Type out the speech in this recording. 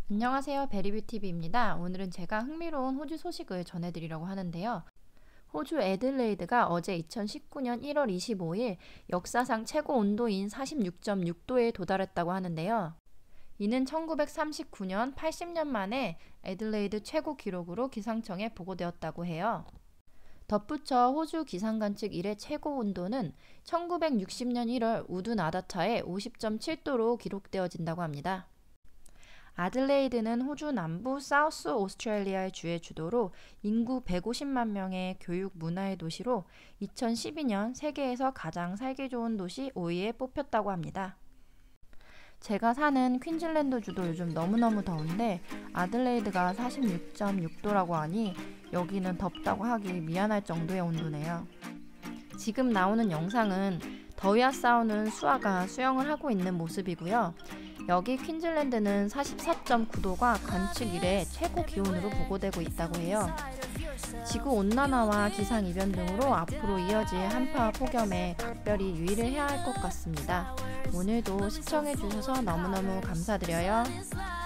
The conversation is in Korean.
안녕하세요, 베리뷰티비입니다. 오늘은 제가 흥미로운 호주 소식을 전해드리려고 하는데요. 호주 애들레이드가 어제 2019년 1월 25일 역사상 최고 온도인 46.6도에 도달했다고 하는데요. 이는 1939년 80년 만에 애들레이드 최고 기록으로 기상청에 보고되었다고 해요. 덧붙여 호주 기상관 측 이래 최고 온도는 1960년 1월 우드나다차에 50.7도로 기록되어진다고 합니다. 아들레이드는 호주 남부 사우스 오스트레일리아의 주의 주도로 인구 150만 명의 교육 문화의 도시로 2012년 세계에서 가장 살기 좋은 도시 5위에 뽑혔다고 합니다. 제가 사는 퀸즐랜드주도 요즘 너무너무 더운데 아들레이드가 46.6도라고 하니 여기는 덥다고 하기 미안할 정도의 온도네요. 지금 나오는 영상은 더위와 싸우는 수아가 수영을 하고 있는 모습이고요. 여기 퀸즐랜드는 44.9도가 관측 이래 최고 기온으로 보고되고 있다고 해요. 지구온난화와 기상이변 등으로 앞으로 이어질 한파와 폭염에 각별히 유의를 해야 할 것 같습니다. 오늘도 시청해주셔서 너무너무 감사드려요.